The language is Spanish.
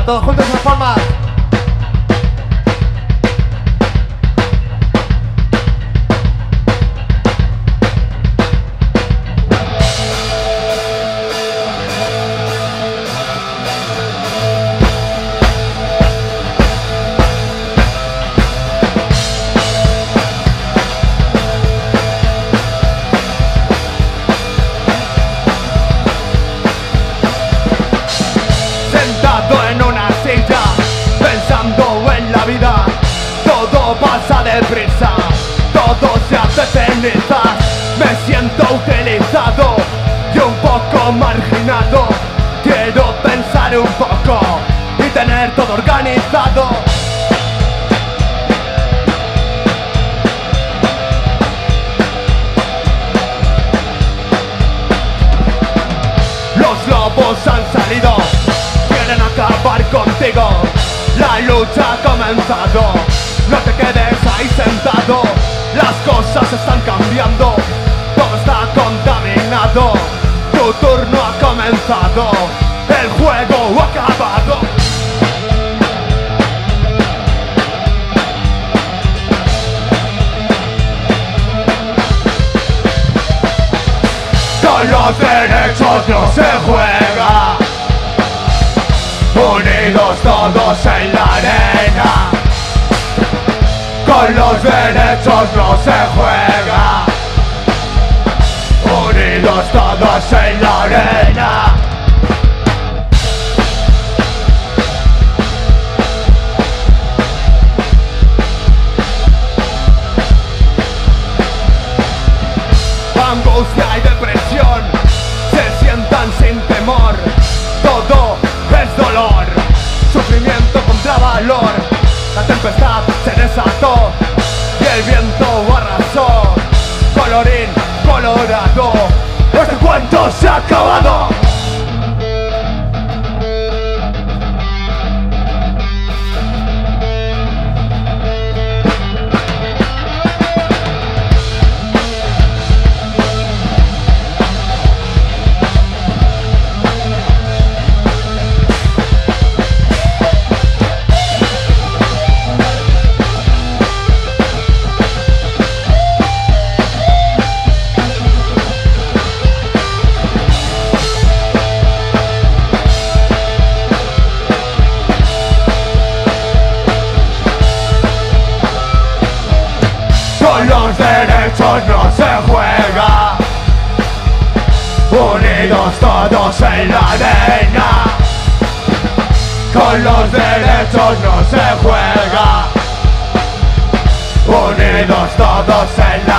Venga, todos juntos en forma. En una silla, pensando en la vida, todo pasa deprisa, todo se hace cenizas. Me siento utilizado y un poco marginado. Quiero pensar un poco y tener todo organizado. Los lobos han salido, quieren acabar contigo. La lucha ha comenzado, no te quedes ahí sentado. Las cosas están cambiando, todo está contaminado. Tu turno ha comenzado, el juego ha acabado. Con los derechos no se juega, unidos todos en la arena. Con los derechos no se juega, unidos todos en la arena. Angustia y depresión se sientan sin temor. Todo es dolor, sufrimiento contra valor. La tempestad se desató y el viento arrasó. Colorín colorado, este cuento se ha acabado. Con los derechos no se juega, unidos todos en la arena. Con los derechos no se juega, unidos todos en la arena.